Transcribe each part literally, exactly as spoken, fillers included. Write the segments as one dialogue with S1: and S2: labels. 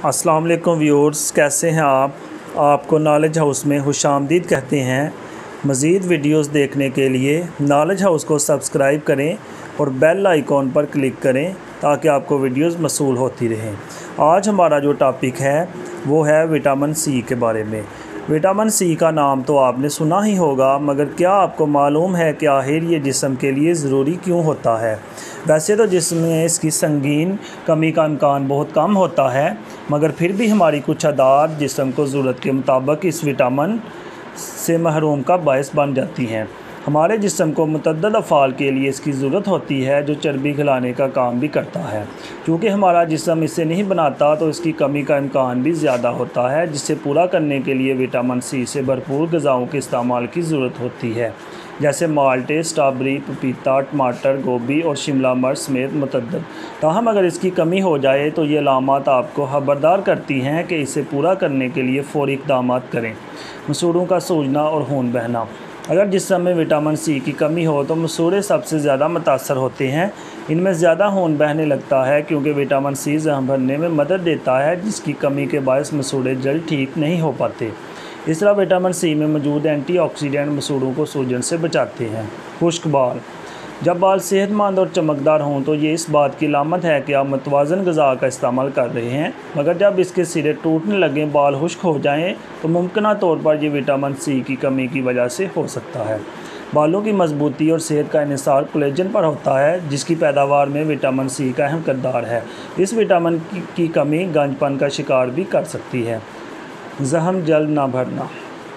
S1: अस्सलाम वालेकुम व्यूअर्स, कैसे हैं आप। आपको नॉलेज हाउस में खुशामदीद कहते हैं। मज़ीद वीडियोस देखने के लिए नॉलेज हाउस को सब्सक्राइब करें और बेल आइकॉन पर क्लिक करें ताकि आपको वीडियोस मसूल होती रहें। आज हमारा जो टॉपिक है वो है विटामिन सी के बारे में। विटामिन सी का नाम तो आपने सुना ही होगा, मगर क्या आपको मालूम है कि आखिर ये जिस्म के लिए ज़रूरी क्यों होता है। वैसे तो जिस्म में इसकी संगीन कमी का इम्कान बहुत कम होता है, मगर फिर भी हमारी कुछ आदात जिस्म को ज़रूरत के मुताबिक इस विटामिन से महरूम का बायस बन जाती हैं। हमारे जिस्म को मुतअद्दिद अफ़ाल के लिए इसकी ज़रूरत होती है, जो चर्बी खिलाने का काम भी करता है। क्योंकि हमारा जिस्म इसे नहीं बनाता तो इसकी कमी का इम्कान भी ज़्यादा होता है, जिसे पूरा करने के लिए विटामिन सी से भरपूर ग़िज़ाओं के इस्तेमाल की ज़रूरत होती है, जैसे माल्टे, स्ट्रॉबेरी, पपीता, टमाटर, गोभी और शिमला मिर्च समेत मुतअद्दिद। ताहम अगर इसकी कमी हो जाए तो ये अलामात आपको खबरदार करती हैं कि इसे पूरा करने के लिए फ़ौरी इक़दाम करें। मसूड़ों का सूजना और खून बहना। अगर जिस्म में विटामिन सी की कमी हो तो मसूड़े सबसे ज़्यादा मुतासर होते हैं। इनमें ज़्यादा खून बहने लगता है क्योंकि विटामिन सी जख्म भरने में मदद देता है, जिसकी कमी के बायस मसूड़े जल्द ठीक नहीं हो पाते। इस तरह विटामिन सी में मौजूद एंटीऑक्सीडेंट मसूड़ों को सूजन से बचाते हैं। खुश्क बाल। जब बाल सेहतमंद और चमकदार हों तो ये इस बात की अलामत है कि आप मुतवाज़न ग़िज़ा का इस्तेमाल कर रहे हैं, मगर जब इसके सिरे टूटने लगें, बाल खुश्क हो जाएं, तो मुमकिन तौर पर यह विटामिन सी की कमी की वजह से हो सकता है। बालों की मजबूती और सेहत का इन्हिसार कोलेजन पर होता है, जिसकी पैदावार में विटामिन सी का अहम किरदार है। इस विटामिन की, की कमी गंजपन का शिकार भी कर सकती है। ज़ख्म जल्द ना भरना।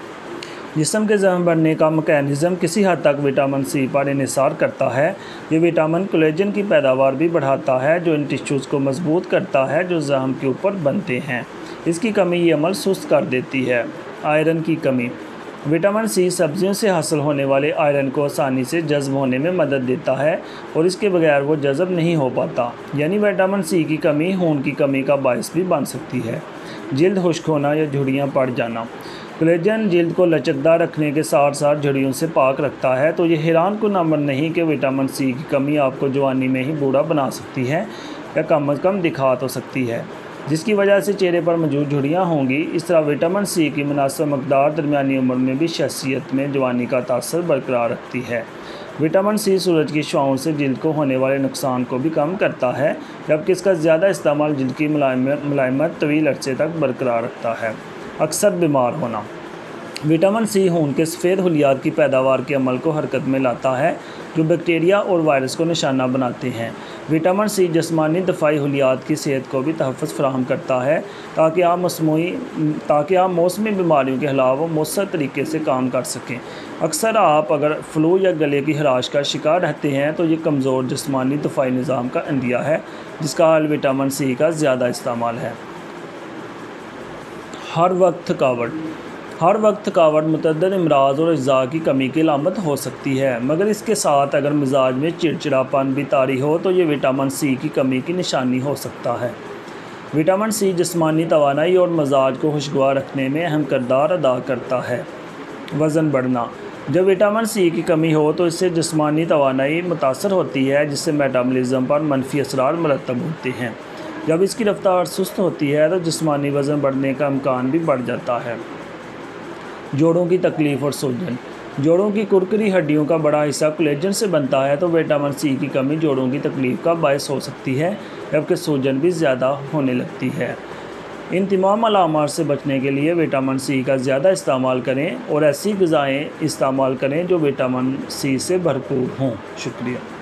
S1: जिस्म के ज़ख्म भरने का मैकेनिज़्म किसी हद तक विटामिन सी पर इन्हिसार करता है। ये विटामिन कोलेजन की पैदावार भी बढ़ाता है, जो इन टिश्यूज़ को मजबूत करता है जो ज़ख्म के ऊपर बनते हैं। इसकी कमी ये अमल सुस्त कर देती है। आयरन की कमी। विटामिन सी सब्जियों से हासिल होने वाले आयरन को आसानी से जज़्ब होने में मदद देता है और इसके बगैर वो जज़्ब नहीं हो पाता, यानी विटामिन सी की कमी खून की कमी का बायस भी बन सकती है। जिल्द खुश्क होना या झुर्रियाँ पड़ जाना। कोलेजन जिल्द को लचकदार रखने के साथ साथ झुर्रियों से पाक रखता है, तो ये हैरान कुन अमर नहीं कि विटामिन सी की कमी आपको जवानी में ही बूढ़ा बना सकती है या कम अज़ कम दिखा तो सकती है, जिसकी वजह से चेहरे पर मौजूद झुर्रियाँ होंगी। इस तरह विटामिन सी की मुनासिब मकदार दरमियानी उम्र में भी शख्सियत में जवानी का तासर बरकरार रखती है। विटामिन सी सूरज की शुआओं से जिल्द को होने वाले नुकसान को भी कम करता है, जबकि इसका ज़्यादा इस्तेमाल जिल्द की मुलायमत मुलायमत तवील अरसे तक बरकरार रखता है। अक्सर बीमार होना। विटामिन सी खून के सफ़ेद हुलियात की पैदावार के अमल को हरकत में लाता है, जो बैक्टीरिया और वायरस को निशाना बनाते हैं। विटामिन सी जिस्मानी दफ़ाई हुलियात की सेहत को भी तहफ़्फ़ुज़ फराहम करता है, ताकि आप मौसमी ताकि आप मौसमी बीमारियों के खिलाफ मौसर तरीके से काम कर सकें। अक्सर आप अगर फ्लू या गले की खराश का शिकार रहते हैं तो ये कमज़ोर जिस्मानी दफ़ाई निज़ाम का इंदिया है, जिसका हल विटामिन सी का ज़्यादा इस्तेमाल है। हर वक्त थकावट। हर वक्त थकावट मुतअद्दिद अमराज़ और अज़्ज़ा की कमी की अलामत हो सकती है, मगर इसके साथ अगर मिजाज में चिड़चिड़ापन भी तारी हो तो ये विटामिन सी की कमी की निशानी हो सकता है। विटामिन सी जिस्मानी तवानाई और मिजाज को खुशगवार रखने में अहम किरदार अदा करता है। वज़न बढ़ना। जब विटामिन सी की कमी हो तो इससे जिस्मानी तवानाई मुतासर होती है, जिससे मेटाबॉलिज़्म पर मनफी असरार मरतब होते हैं। जब इसकी रफ्तार सुस्त होती है तो जिस्मानी वज़न बढ़ने का इम्कान भी बढ़ जाता है। जोड़ों की तकलीफ़ और सूजन। जोड़ों की कुरकुरी हड्डियों का बड़ा हिस्सा कोलेजन से बनता है, तो विटामिन सी की कमी जोड़ों की तकलीफ़ का बायस हो सकती है, जबकि सूजन भी ज़्यादा होने लगती है। इन तमाम अलामात से बचने के लिए विटामिन सी का ज़्यादा इस्तेमाल करें और ऐसी ग़िज़ाएँ इस्तेमाल करें जो विटामिन सी से भरपूर हों। शुक्रिया।